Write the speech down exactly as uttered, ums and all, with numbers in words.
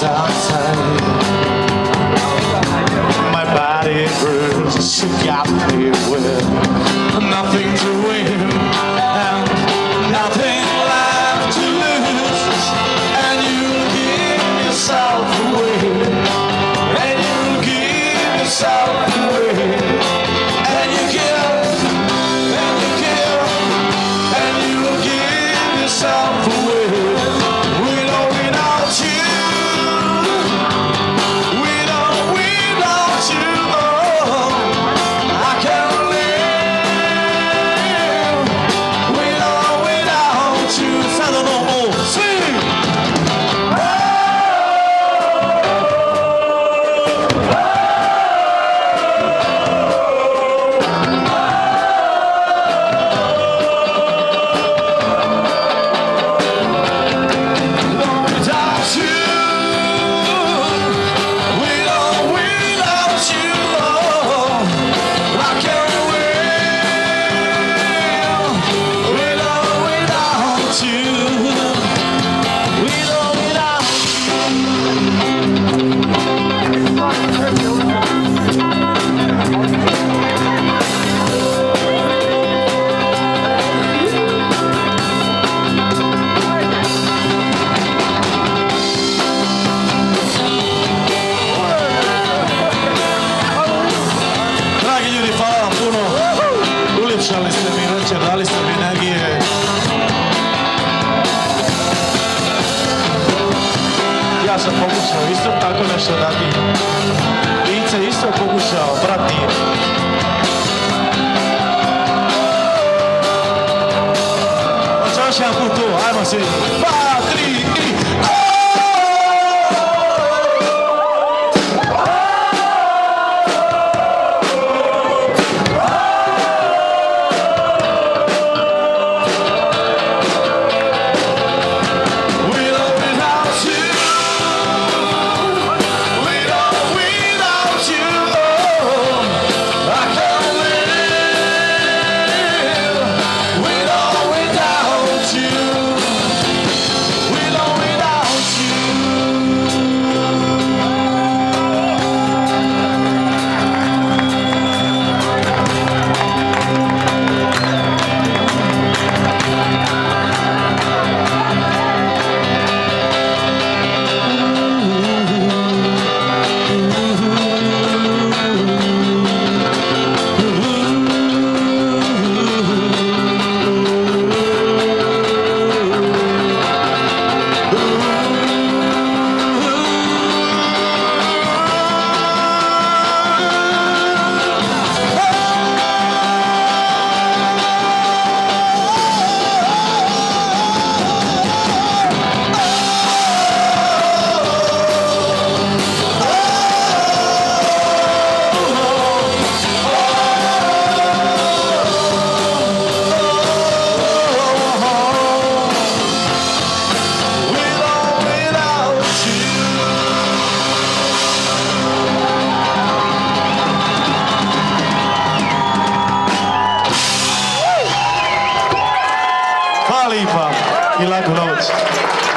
is outside. My body burns, she got me with nothing to win and nothing left to lose. And you give yourself away, and you give yourself away, and you give, and you give, and you give yourself away. Uljepšali ste mi večer, dali ste mi energije. Ja sam pokušao isto tako nešto dati. Ice isto pokušao, brati. Hoće još jedan put tu, ajmo svi. Dva, tri, i... Hvala lijepa i laku noć.